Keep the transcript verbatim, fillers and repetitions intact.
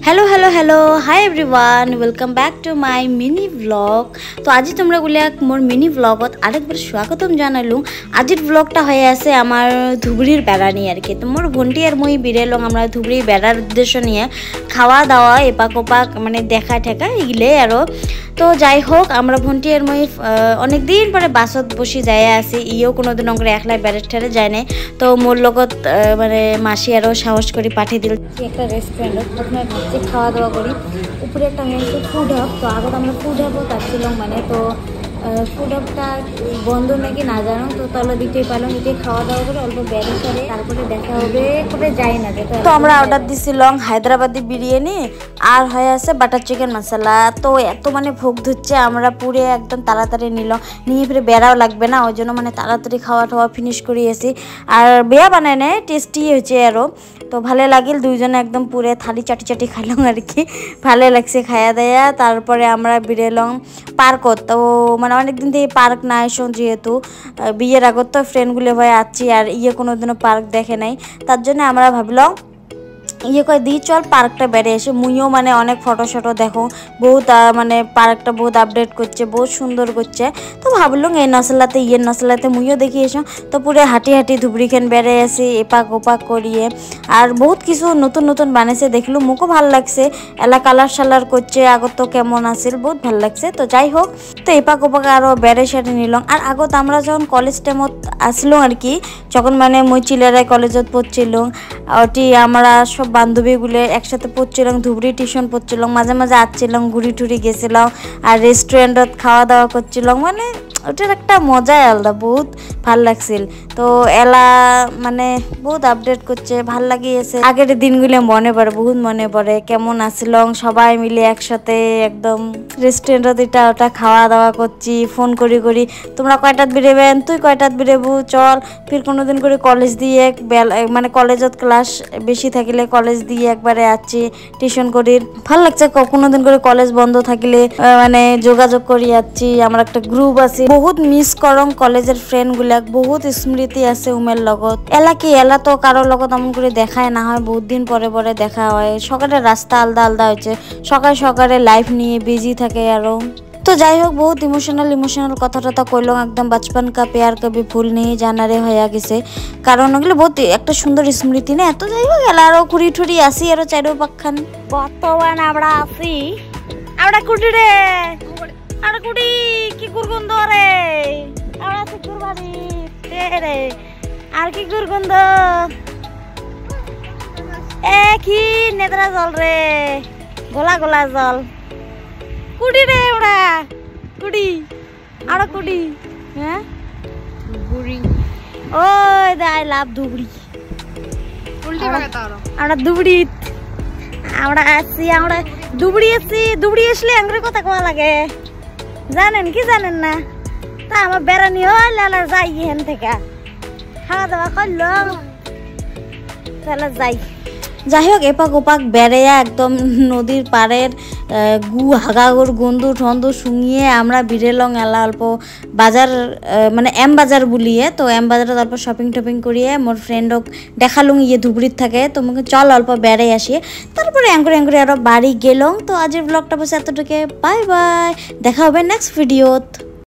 Hello hello hello hi everyone welcome back to my mini vlog. तो आज तुम्हारा गुलिया मोर mini व्लगत आरेकबार स्वागतम जानालुम। आजिर व्लगटा हये आछे आमार धुबरीर बेड़ा निये आर कि। तो मोर बन्टी और moi बेरेलाम आमरा धुबरी बेड़ार उद्देश्य निये खावा दावा एपाक ओपाक माने देखा ठेका एगिले आरो। तो যাই হোক আমরা বন্টি আর মই অনেক দিন পরে বাসত বসি যায় আছি ইও কোনোদিন অঙ্গরে একলাই বেড়ে ঠেরে যায় না। তো মোর লগত মানে মাসি আরও সাহস করে পাঠিয়ে দিল একটা রেস্টুরেন্টত প্রথমে ভাবছি খাওয়া দাওয়া করি উপরে একটা মেয়েছে ফুড হাব। তো আগত আমরা ফুড হাবও তাচ্ছিলাম মানে তো ফুড হাবটা বন্ধ নাকি না জানো। তো তাহলে দিতেই পারলাম দিতে খাওয়া দাওয়া করে অল্প বেড়ে সারে তারপরে দেখা হবে করে যাই না। তো আমরা অর্ডার দিছিলাম হায়দ্রাবাদি বিরিয়ানি আর হয়ে আছে বাটার চিকেন মশলা। তো এত মানে ভোগ ধুচ্ছে আমরা পুরে একদম তাড়াতাড়ি নিলাম নিয়ে ফিরে বেড়াও লাগবে না ওই জন্য মানে তাড়াতাড়ি খাওয়া টাওয়া ফিনিশ করিয়েছি। আর বেয়া বানায় নেয় টেস্টি হয়েছে আরও। তো ভালো লাগিল দুইজনে একদম পুরে থালি চাটি চাটি খাইলাম আর কি ভালো লাগছে খায়া দেয়া। তারপরে আমরা বেরোলাম পার্কত। তো মানে অনেকদিন থেকে পার্ক না এসো যেহেতু বিয়ের আগত তো ফ্রেন্ডগুলো ভাই আছি আর ইয়ে কোনোদিনও পার্ক দেখে নাই তার জন্য আমরা ভাবলাম ইয়ে কয় দি চল পার্কটা বেড়ে এসে মুইও মানে অনেক ফটো শটো দেখো বহুত মানে পার্কটা বহুত আপডেট করছে বহুত সুন্দর করছে। তো ভাবলাম এই নসলাতে ইয়ে নসলাতে মুইও দেখি এসো। তো পুরো হাঁটি হাঁটি ধুবড়িখান বেড়ে আসি এপাক ওপাক করিয়ে আর বহুত কিছু নতুন নতুন বানিয়েছে দেখলো মুখও ভাল লাগছে এলা কালার সালার করছে আগত তো কেমন আসিল বহুত ভাল লাগছে। তো যাই হোক তো এপাক ওপাক আরও বেড়ে সেটে নিলাম। আর আগত আমরা যখন কলেজ টাইমত আসলো আর কি যখন মানে মই চিলেরায় কলেজত পড়ছিলাম ওটি আমরা সব বান্ধবীগুলো একসাথে পড়ছিলাম ধুবড়ি টিউশন পড়ছিলাম মাঝে মাঝে আসছিলাম ঘুরি টুরি গেছিলাম আর রেস্টুরেন্টত খাওয়া দাওয়া করছিলাম মানে ওটার একটা মজাই আলাদা বহুত ভাল লাগছিল। তো এলা মানে বহুত আপডেট করছে ভাল লাগিয়েছে আগের দিনগুলো মনে পড়ে বহুত মনে পড়ে কেমন আসছিলাম সবাই মিলে একসাথে একদম রেস্টুরেন্টত এটা ওটা খাওয়া দাওয়া করছি ফোন করি করি তোমরা কয়টাত বেরোবেন তুই কয়টাত বেরোবো চল ফির কোনোদিন করে কলেজ দিয়ে মানে কলেজত ক্লাস বেশি থাকিলে কলেজ দিয়ে একবারে আছি টিউশন করি ভাল লাগছে কোনো দিন করে কলেজ বন্ধ থাকিলে মানে যোগাযোগ করি যাচ্ছি আমরা একটা গ্রুপ আছে বহুত মিস করং কলেজের ফ্রেন্ড গুলাক বহুত স্মৃতি আছে উমের লগত এলা কি এলা তো কারোর লগত এমন করে দেখায় না হয় বহুত দিন পরে পরে দেখা হয় সকালে রাস্তা আলাদা আলাদা হয়েছে সকাল সকালে লাইফ নিয়ে বিজি থাকে আরো। তো যাই হোক বহুত ইমোশনাল ইমোশনাল কথা টথা কইলাম একদম বাচপন কা প্যার কবি ভুল নেই জানারে হয়ে গেছে কারণ ওগুলো বহুত একটা সুন্দর স্মৃতি না। তো যাই হোক এলা আরো ঘুরি ঠুরি আসি আরো চারো পাখান বর্তমান আমরা আসি আমরা কুটি রে আমরা কুটি কি গুরগন্ধ রে আমরা আছি কুরবানি রে আর কি গুরগন্ধ এ কি নেত্রা জল রে গোলা গোলা জল কুটি রে ওরা কুটি আরো কুটি হ্যাঁ ধুবড়ি ওই দে আই লাভ ধুবড়ি উল্টে বাগাতে আরো আমরা ধুবড়ি আমরা আসি আমরা ধুবড়ি আসি ধুবড়ি আসলে আঙ্গুরে কথা কোয়া লাগে জানেন কি জানেন না। তা আমার বেড়ানি হল এলা যাই এখান থেকে খাওয়া দাওয়া করলাম তাহলে যাই। যাই হোক এপাক ওপাক বেড়েয়া একদম নদীর পাড়ের গু হাগাগুর গন্ধু ঠন্দু শুঙিয়ে আমরা বিরেলং এলা অল্প বাজার মানে এম বাজার বুলিয়ে। তো এম বাজারে অল্প শপিং টপিং করিয়ে মোর ফ্রেন্ডক দেখালুম ইয়ে ধুবড়িত থাকে তোমাকে চল অল্প বেড়ে আসি তারপরে অ্যাঙ্কুরে অ্যাঙ্কুরে আরও বাড়ি গেলাম। তো আজের ব্লগটা বসে এতটুকু বাই বাই দেখা হবে নেক্সট ভিডিওত।